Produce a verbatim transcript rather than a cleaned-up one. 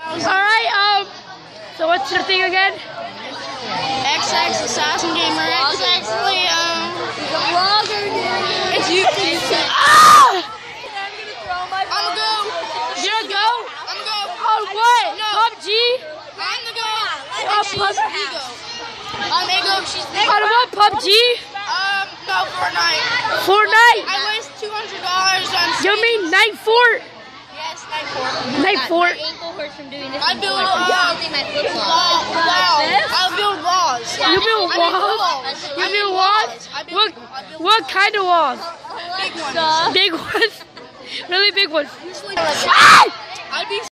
Alright, um, so what's your thing again? X X Assassin Gamer. It's actually, um, it's YouTube. Ah! I'm gonna go. You're gonna go? I'm gonna go. On what? No. P U B G? I'm gonna go. On She's P U B G? Ego. I'm Ego. She's Ego. On what? P U B G? Um, no, Fortnite. Fortnite? I waste two hundred dollars on You skins. mean Night Fort? Yes, Night Fort. Night Fort? My ankle hurts from doing this. I build, I'm uh, holding my flip Wow, flop. wow. I build walls. You build I build walls? walls. You I build walls? I build, What, I build what kind of walls? big ones. Big ones? Really big ones? Usually, Ah! I'd be